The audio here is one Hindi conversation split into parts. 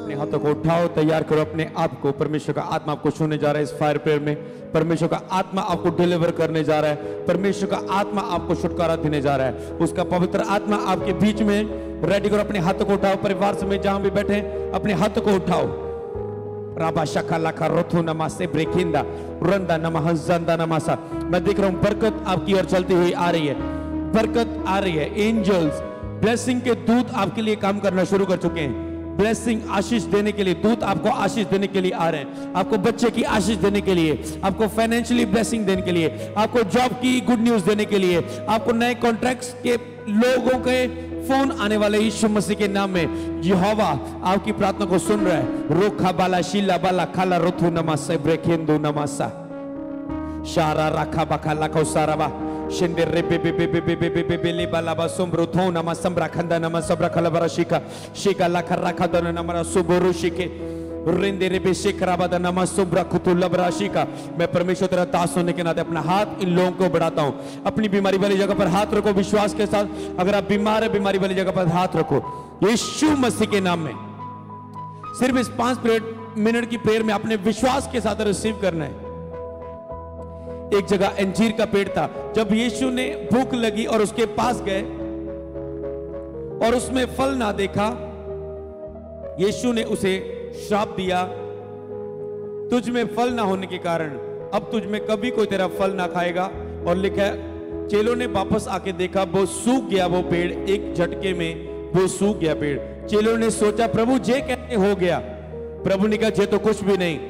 अपने हाथों को उठाओ, तैयार करो अपने आप को। परमेश्वर का आत्मा आपको छूने जा रहा है इस फायर प्रेयर में। परमेश्वर का आत्मा आपको डिलीवर करने जा रहा है। परमेश्वर का आत्मा आपको छुटकारा देने जा रहा है। उसका पवित्र आत्मा आपके बीच में। रेडी करो, अपने हाथों को उठाओ। परिवार समेत जहां भी बैठे अपने हाथों को उठाओ। राबा शका लाखा रोथु नमासे ब्रेकिंदा रंदा नमः जंदा नमासा। मैं देख रहा हूं बरकत आपकी ओर चलती हुई आ रही है। बरकत आ रही है। एंजल्स, ब्लेसिंग के दूत आपके लिए काम करना शुरू कर चुके हैं। ब्लेसिंग, आशीष देने के लिए दूत आपको आशीष देने के लिए आ रहे हैं। आपको बच्चे की आशीष देने के लिए, आपको फाइनेंशियली ब्लेसिंग देने के लिए, आपको जॉब की गुड न्यूज देने के लिए, आपको नए कॉन्ट्रैक्ट्स के लोगों के फोन आने वाले यीशु मसीह के नाम में यहोवा आपकी प्रार्थना को सुन रहा है। रोखा बाला शीला बाला खाला रोथु नमासे ब्रेकेंदु नमासा शारा राखा बखाला को साराबा शिंदे रे बे बे बे बे बे बे बे बे बे ले बाला बा सोमरुथो नमा सम्रा खंदा नमा सबरा खला बराशिका शिका लाखा राखा दन नमरा सुबोरु शिके रिंदे रे बे शिकराबा दन नमा सुब्रा खुतुल बराशिका। मैं परमेश्वर तेरा दास होने के नाते अपना हाथ इन लोगों को बढ़ाता हूं। अपनी बीमारी वाली जगह पर हाथ रखो विश्वास के साथ। अगर आप बीमार है, बीमारी वाली जगह पर हाथ रखो यीशु मसीह के नाम में। सिर्फ इस 5 मिनट की प्रेयर में अपने विश्वास के साथ रिसीव करना है। एक जगह अंजीर का पेड़ था। जब यीशु ने भूख लगी और उसके पास गए और उसमें फल ना देखा, यीशु ने उसे श्राप दिया, तुझ में फल ना होने के कारण अब तुझ में कभी कोई तेरा फल ना खाएगा। और लिखा है चेलों ने वापस आके देखा, वो सूख गया वो पेड़, एक झटके में वो सूख गया पेड़। चेलों ने सोचा प्रभु जे कैसे हो गया। प्रभु ने कहा जे तो कुछ भी नहीं,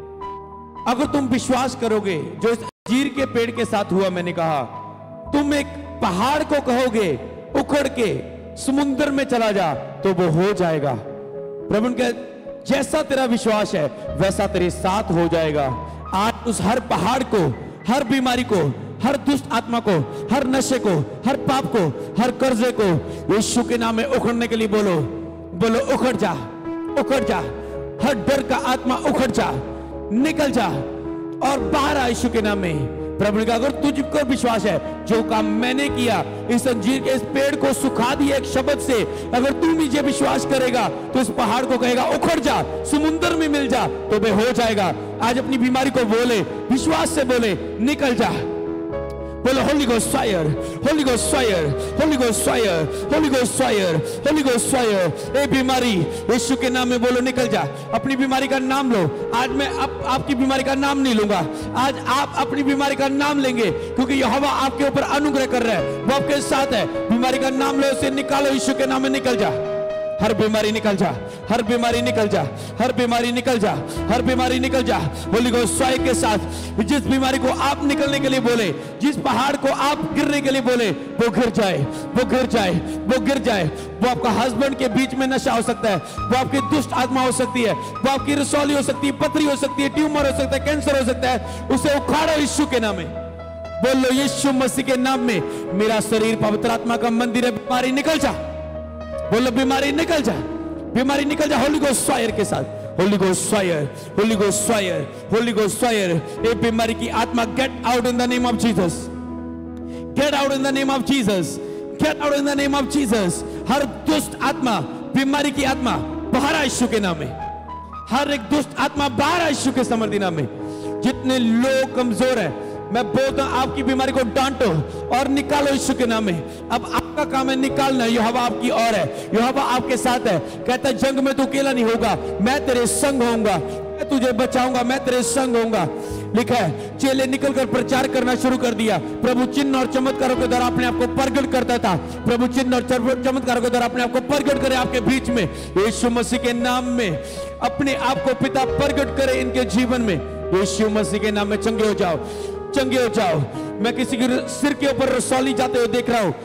अगर तुम विश्वास करोगे जो इस अंजीर के पेड़ के साथ हुआ। मैंने कहा तुम एक पहाड़ को कहोगे उखड़ के समुद्र में चला जा तो वो हो जाएगा। प्रभु ने कहा जैसा तेरा विश्वास है वैसा तेरे साथ हो जाएगा। आज उस हर पहाड़ को, हर बीमारी को, हर दुष्ट आत्मा को, हर नशे को, हर पाप को, हर कर्जे को यीशु के नाम में उखड़ने के लिए बोलो, बोलो उखड़ जा, उखड़ जा। हर डर का आत्मा उखड़ जा, निकल जा और बाहर आ यीशु के नाम में। प्रभु ने कहा अगर तुझको विश्वास है जो काम मैंने किया, इस अंजीर के इस पेड़ को सुखा दिया एक शब्द से, अगर तू मुझे विश्वास करेगा तो इस पहाड़ को कहेगा उखड़ जा, समुद्र में मिल जा तो वे हो जाएगा। आज अपनी बीमारी को बोले, विश्वास से बोले निकल जा। बोलो Holy Ghost fire, Holy Ghost fire, Holy Ghost fire, Holy Ghost fire, Holy Ghost fire. ए बीमारी यीशु के नाम में बोलो निकल जा। अपनी बीमारी का नाम लो। आज मैं आपकी बीमारी का नाम नहीं लूंगा, आज आप अपनी बीमारी का नाम लेंगे क्योंकि यहोवा आपके ऊपर अनुग्रह कर रहा है, वो आपके साथ है। बीमारी का नाम लो, उसे निकालो, यीशु के नाम में निकल जा। हर बीमारी निकल जा, हर बीमारी निकल जा, हर बीमारी निकल जा, हर बीमारी निकल जा। होली गोस्ट फायर के साथ जिस बीमारी को आप निकलने के लिए बोले, जिस पहाड़ को आप गिरने के लिए बोले, वो गिर जाए, वो गिर जाए, वो गिर जाए। वो आपका हस्बैंड के बीच में नशा हो सकता है, वो आपकी दुष्ट आत्मा हो सकती है, वो आपकी रसौली हो सकती है, पथरी हो सकती है, ट्यूमर हो सकता है, कैंसर हो सकता है। उसे उखाड़ो यीशु के नाम में। बोल लो यीशु मसीह के नाम में मेरा शरीर पवित्र आत्मा का मंदिर है, बीमारी निकल जा। बोलो बीमारी निकल जा, बीमारी निकल जा। होली गोस्ट फायर के साथ Holy Ghost fire, Holy Ghost fire, Holy Ghost fire. ए बीमारी की आत्मा get out in the name of Jesus, get out in the name of Jesus, get out in the name of Jesus. हर दुष्ट आत्मा, बीमारी की आत्मा बाहर आ यीशु के नाम में। हर एक दुष्ट आत्मा बाहर आ यीशु के समर्थी नाम में। जितने लोग कमजोर हैं मैं बोलता हूं आपकी बीमारी को डांटो और निकालो यीशु के नाम में। अब आपका काम है निकालना। यहोवा आपकी ओर है, यहोवा आपके साथ है। कहता है जंग में तू अकेला नहीं होगा, मैं तेरे संग होऊंगा, मैं तुझे बचाऊंगा, मैं तेरे संग होऊंगा। लिखा है चेले निकलकर प्रचार करना शुरू कर दिया। प्रभु चिन्ह और चमत्कारों के द्वारा अपने आप को प्रकट करता था। प्रभु चिन्ह और चमत्कारों के द्वारा अपने आप को प्रकट करे आपके बीच में। यीशु मसीह के नाम में अपने आप को पिता प्रकट करे इनके जीवन में। यीशु मसीह के नाम में चंगे हो जाओ, चंगे हो जाओ। मैं किसी के सिर के ऊपर रसौली जाते हुए देख रहा हूं,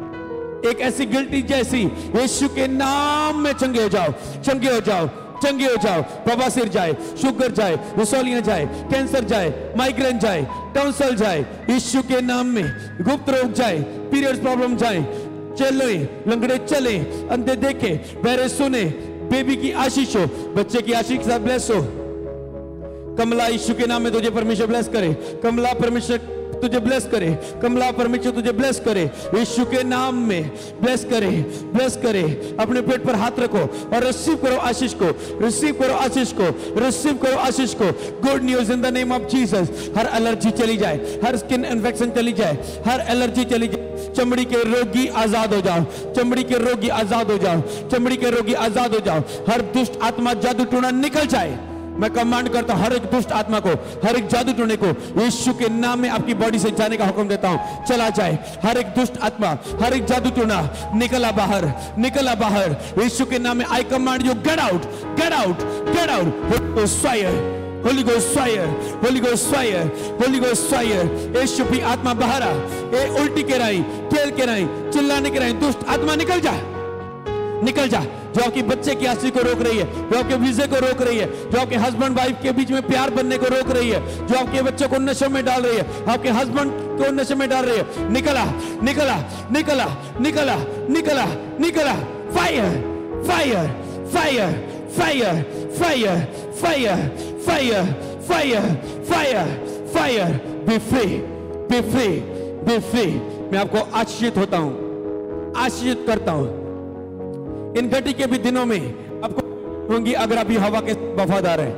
एक ऐसी गिल्टी जैसी। यीशु के नाम में चंगे हो जाओ, चंगे हो जाओ, चंगे हो जाओ। बवासीर जाए, शुगर जाए, रसौलियां जाए, कैंसर जाए, माइग्रेन जाए, टॉन्सिल जाए, यीशु के नाम में। गुप्त रोग जाए, पीरियड्स प्रॉब्लम जाए, चले लंगड़े चले, अंधे देखे, बहरे सुने, बेबी की आशीष हो, बच्चे की आशीष के साथ ब्लेस हो। कमला यीशु के नाम में तुझे परमेश्वर ब्लेस करे। कमला परमेश्वर तुझे ब्लेस करे। कमला परमेश्वर तुझे ब्लेस करे यीशु के नाम में। ब्लेस करे, ब्लेस करे। अपने पेट पर हाथ रखो और रिसीव करो आशीष को, रिसीव करो आशीष को, रिसीव करो आशीष को। Good news in the name of Jesus. हर एलर्जी चली जाए, हर स्किन इन्फेक्शन चली जाए, हर एलर्जी चली जाए। चमड़ी के रोगी आजाद हो जाओ, चमड़ी के रोगी आजाद हो जाओ, चमड़ी के रोगी आजाद हो जाओ। हर दुष्ट आत्मा, जादू टूना निकल जाए। मैं कमांड करता हूं हर एक दुष्ट आत्मा को, हर एक जादू टोने को यीशु के नाम में आपकी बॉडी से जाने का हुक्म देता हूं। चला जाए हर एक दुष्ट आत्मा, हर एक जादू टोना निकला बाहर, निकला बाहर यीशु के नाम में। I command you get out, get out, get out. Fire, Holy Ghost fire, Holy Ghost fire, Holy Ghost fire। यीशु की आत्मा बाहर आ। ए उल्टी के राई, खेल के राई, चिल्लाने के राई, दुष्ट आत्मा निकल जा, निकल जा। जो आपके बच्चे की आशीष को रोक रही है, जो आपके वीजे को रोक रही है, जो आपके हस्बैंड वाइफ के बीच में प्यार बनने को रोक रही है, जो आपके बच्चों को नशे में डाल रही है, आपके हस्बैंड को नशे में डाल रही है, निकला, निकला, निकला, निकला, निकला, निकला। Fire, fire, fire, fire, fire, fire, fire, fire, fire, fire. Be free, be free, be free. मैं आपको आशीषित होता हूं, आशीषित करता हूं। इन घटी के भी दिनों में आपको होंगी अगर आप यहोवा के वफादार हैं।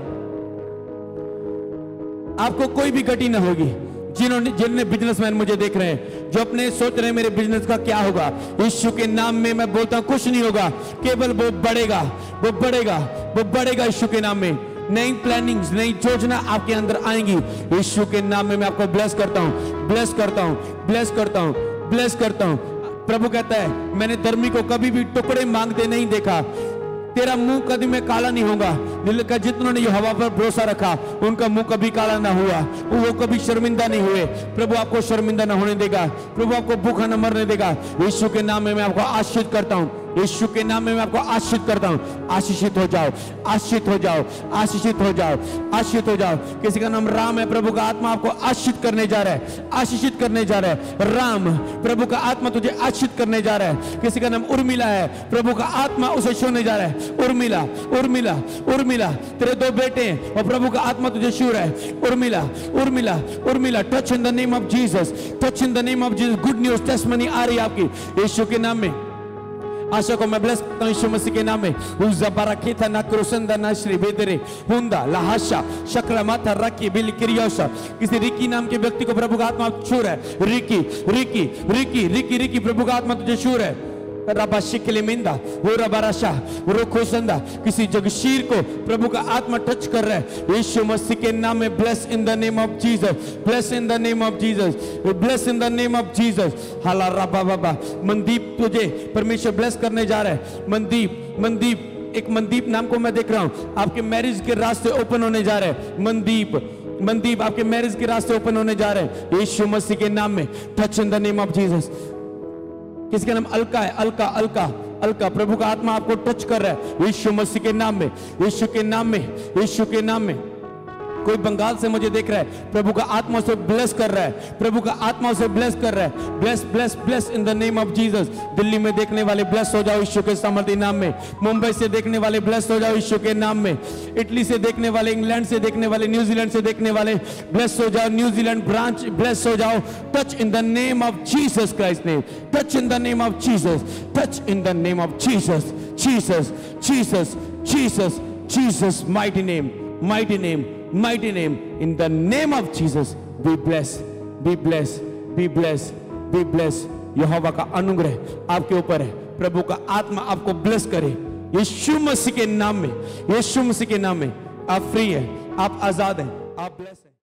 आपको कोई भी घटी ना होगी। जिन्होंने बिजनेसमैन मुझे देख रहे हैं, जो अपने सोच रहे हैं मेरे बिजनेस का क्या होगा, यीशु के नाम में मैं बोलता हूं कुछ नहीं होगा, केवल वो बढ़ेगा, वो बढ़ेगा, वो बढ़ेगा यीशु के नाम में। नई प्लानिंग्स, नई योजना आपके अंदर आएंगी यीशु के नाम में। मैं आपको ब्लेस करता हूं, ब्लेस करता हूं, ब्लेस करता हूं, ब्लेस करता हूं। प्रभु कहता है मैंने धर्मी को कभी भी टुकड़े मांगते नहीं देखा, तेरा मुंह कभी में काला नहीं होगा। जितनों ने यहोवा पर भरोसा रखा उनका मुंह कभी काला ना हुआ, वो कभी शर्मिंदा नहीं हुए। प्रभु आपको शर्मिंदा ना होने देगा, प्रभु आपको भूखा न मरने देगा। यीशु के नाम में मैं आपको आशीषित करता हूं, यीशु के नाम में मैं आपको आशीषित करता हूं। आशीषित हो जाओ, आशीषित हो जाओ, आशीषित हो जाओ, आशीषित हो जाओ। किसी का नाम राम है, प्रभु का आत्मा आपको आशीषित करने जा रहा है, आशीषित करने जा रहा है। राम, प्रभु का आत्मा तुझे आशीषित करने जा रहा है। किसी का नाम उर्मिला है, प्रभु का आत्मा उसे छूने जा रहा है। उर्मिला, उर्मिला, उर्मिला, तेरे दो बेटे हैं और प्रभु का आत्मा तुझे छू रहा है। Urmila, Urmila, Urmila, touch in the name of Jesus, touch in the name of Jesus. Good news testimony आ रही है आपकी यीशु के नाम में। आशा को मैं ब्लेस करता हूं यीशु मसीह के नाम में। उज़बराकेता ना क्रोसंदा ना श्री बेदरे हुंदा लाहाशा शक्रमाता रकी बिल क्रियोशा। किसी रिकी नाम के व्यक्ति को प्रभु का आत्मा छू रहा है। Ricky, Ricky, Ricky, Ricky, Ricky, प्रभु का आत्मा तुझे छू रहा है। रबा शिकलेमिंदा वो रबाराशा वो खोसंदा। किसी जगशीर को प्रभु का आत्मा टच कर रहा है यीशु मसीह के नाम में। Bless in the name of Jesus, bless in the name of Jesus, bless in the name of Jesus. हाला रबा बाबा। मनदीप तुझे परमेश्वर ब्लेस करने जा रहा है। मनदीप, मनदीप, एक मनदीप नाम को मैं देख रहा हूं, आपके मैरिज के रास्ते ओपन होने जा रहे हैं। मनदीप, मनदीप, आपके मैरिज के रास्ते ओपन होने जा रहे हैं यीशु मसीह के नाम में। Touch in the name of Jesus. किसी का नाम अलका है, अलका, अलका, अलका, प्रभु का आत्मा आपको टच कर रहा है यीशु मसीह के नाम में, यीशु के नाम में, यीशु के नाम में। कोई बंगाल से मुझे देख रहा है, प्रभु का आत्मा उसे ब्लेस कर रहा है, प्रभु का आत्मा उसे ब्लेस कर रहा है। Bless, bless, bless in the name of Jesus. Delhi में देखने वाले ब्लेस हो जाओ यीशु के सामर्थ्य नाम में। मुंबई से देखने वाले ब्लेस हो जाओ यीशु के नाम में। इटली से देखने वाले, इंग्लैंड से देखने वाले, न्यूजीलैंड से देखने वाले ब्लेस हो जाओ। न्यूजीलैंड ब्रांच ब्लेस हो जाओ। Touch in the name of Jesus Christ name, touch in the name of Jesus, touch in the name of Jesus, Jesus, Jesus, Jesus, Jesus, mighty name, mighty name, mighty name, in the name of Jesus, be blessed, be blessed, be blessed, be blessed। यहोवा का अनुग्रह आपके ऊपर है, प्रभु का आत्मा आपको ब्लेस करे यीशु मसीह के नाम में, यीशु मसीह के नाम में। आप फ्री हैं, आप आजाद हैं, आप ब्लेस हैं।